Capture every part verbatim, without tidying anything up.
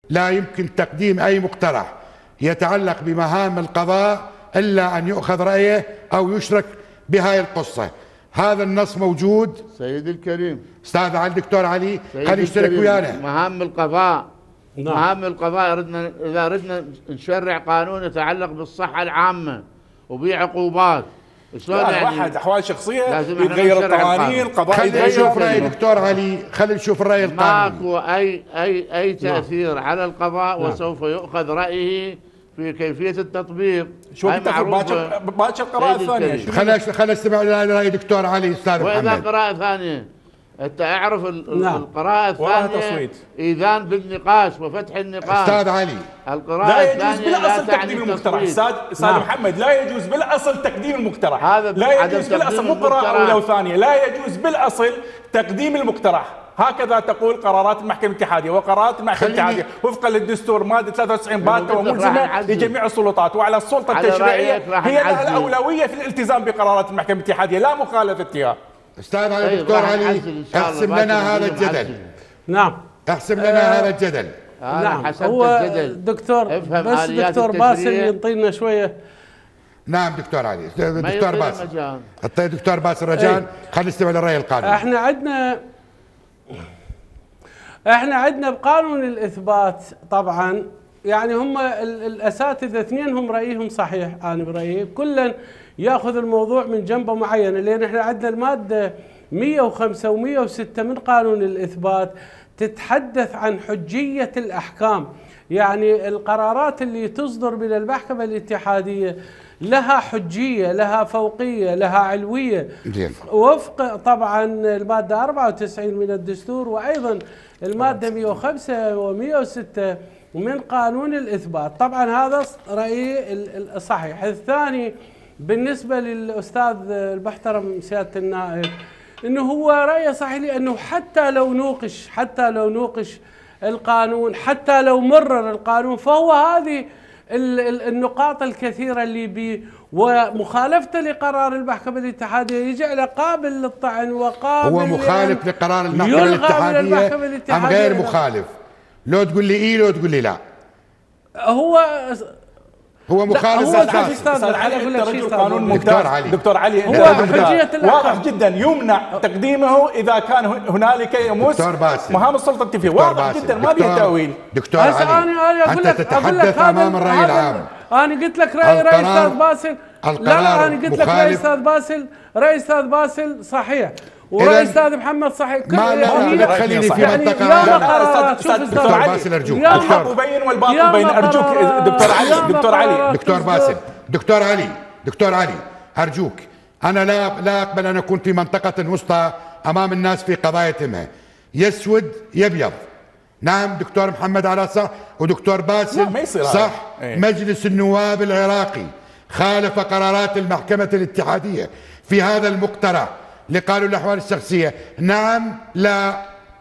لا يمكن تقديم أي مقترح يتعلق بمهام القضاء إلا أن يؤخذ رأيه أو يشرك بهاي القصة. هذا النص موجود سيدي الكريم. أستاذ علي دكتور علي خلي يشترك ويانا. مهام القضاء نعم. مهام القضاء ردنا إذا ردنا نشرع قانون يتعلق بالصحة العامة وبعقوبات، شلون يعني؟ واحد احوال شخصيه يتغير القوانين القضاء. خلي نشوف راي دكتور علي، خلي نشوف الراي القانوني. ماكو اي اي اي تاثير نعم. على القضاء نعم. وسوف يؤخذ رايه في كيفيه التطبيق. شو باكر باكر قراءه ثانيه. خلينا خلينا نستمع لراي دكتور علي استاذ محمد. واذا قراءه ثانيه انت اعرف نعم. القراءه الثانيه اذان بالنقاش وفتح النقاش. استاذ علي القراءه لا يجوز الثانيه بالاصل تقديم المقترح. استاذ استاذ نعم. محمد لا يجوز بالاصل تقديم المقترح. هذا لا يجوز بالاصل مو قراءه اولى وثانيه، لا يجوز بالاصل تقديم المقترح. هكذا تقول قرارات المحكمة الاتحادية وقرارات المحكمة الاتحادية وفقا للدستور مادة ثلاثة وتسعين باتة وملزمة لجميع السلطات، وعلى السلطة التشريعية هي لها الأولوية في الالتزام بقرارات المحكمة الاتحادية لا مخالفتها. استاذ علي دكتور علي احسم لنا هذا الجدل. نعم احسم لنا هذا الجدل. نعم هو دكتور بس دكتور باسل ينطينا شوية. نعم دكتور علي دكتور باسل دكتور باسل رجاء خلينا نستمع للرأي القانوني. احنا عندنا احنا عندنا بقانون الاثبات طبعا يعني هم الاساتذه اثنينهم رايهم صحيح، انا برايي كلا ياخذ الموضوع من جنبه معينه، لان احنا عندنا الماده مئة وخمسة ومئة وستة من قانون الاثبات تتحدث عن حجيه الاحكام، يعني القرارات اللي تصدر من المحكمه الاتحاديه لها حجيه، لها فوقيه، لها علويه وفق طبعا الماده أربعة وتسعين من الدستور، وايضا الماده مئة وخمسة ومئة وستة من قانون الاثبات. طبعا هذا رايي الصحيح. الثاني بالنسبه للاستاذ المحترم سياده النائب انه هو رايه صحيح، لانه حتى لو نوقش حتى لو نوقش القانون، حتى لو مرر القانون، فهو هذه النقاط الكثيرة اللي بي ومخالفته لقرار المحكمة الاتحادية يجعله قابل للطعن وقابل هو مخالف لقرار المحكمة الاتحادية أم غير مخالف؟ لو تقول لي إيه لو تقول لي لا. هو هو مخالف اساسي. استاذ علي انت رجل قانون ممتاز. دكتور علي دكتور علي هو حجية واضح جدا يمنع تقديمه اذا كان هنالك يمس مهام السلطه التنفيذيه، واضح جدا ما فيه تاويل. دكتور علي انت تتحدث امام الراي العام. انا قلت لك راي راي استاذ باسل، لا لا انا قلت لك راي استاذ باسل، راي استاذ باسل صحيح ورأي استاذ محمد صحيح. ما لا تخليني في منطقه يا دكتور باسل ارجوك. الحق بين والباطل بين ارجوك دكتور علي دكتور علي دكتور باسل دكتور علي دكتور علي ارجوك، انا لا لا اقبل ان اكون في منطقه وسطى امام الناس في قضايا تهمه يسود يبيض. نعم دكتور محمد على صح ودكتور باسل صح. مجلس النواب العراقي خالف قرارات المحكمه الاتحاديه في هذا المقترح لقانون الأحوال الشخصية. نعم لا.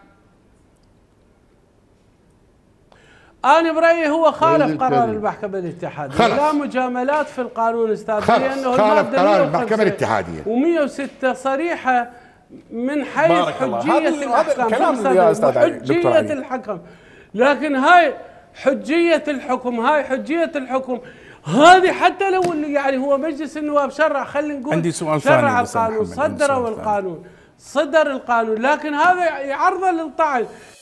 أنا برأيي هو خالف قرار المحكمة الاتحادية، لا مجاملات في القانون أستاذ، لأنه خالف قرار المحكمة الاتحادية ومئة وستة صريحة من حيث حجية الأحكام. يا أستاذ حجية الحكم، لكن هاي حجية الحكم هاي حجية الحكم هذه حتى لو يعني هو مجلس النواب شرع، خلينا نقول عندي سؤال شرع القانون، صدروا القانون، صدر القانون، لكن هذا عرضه للطعن.